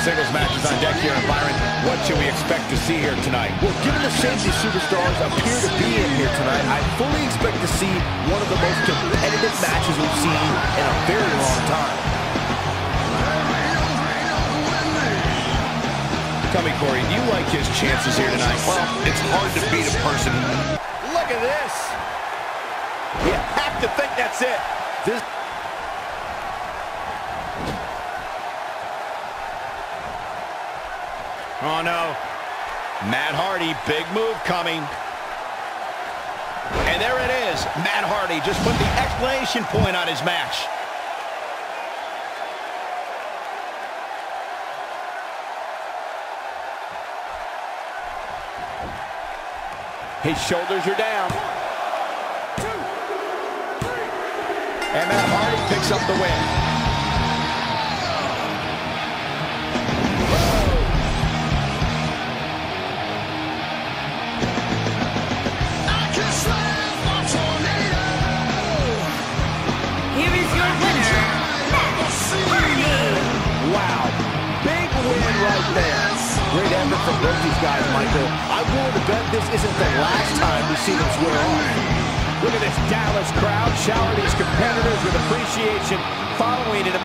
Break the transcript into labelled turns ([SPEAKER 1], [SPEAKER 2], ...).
[SPEAKER 1] singles matches on deck here. Byron, what should we expect to see here tonight?
[SPEAKER 2] Well, given the shape these superstars appear to be in here tonight, I fully expect to see one of the most competitive matches we've seen in a very long time.
[SPEAKER 1] Tell me, Corey, do you like his chances here tonight?
[SPEAKER 3] Well, it's hard to beat a person.
[SPEAKER 2] Look at this. You have to think that's it. This.
[SPEAKER 1] Oh, no. Matt Hardy, big move coming. And there it is. Matt Hardy just put the exclamation point on his match. His shoulders are down. 1, 2, 3. And Matt Hardy picks up the win.
[SPEAKER 2] Great effort from both these guys, Michael. I'm willing to bet this isn't the last time we see them square off.
[SPEAKER 1] Look at this Dallas crowd shower these competitors with appreciation following an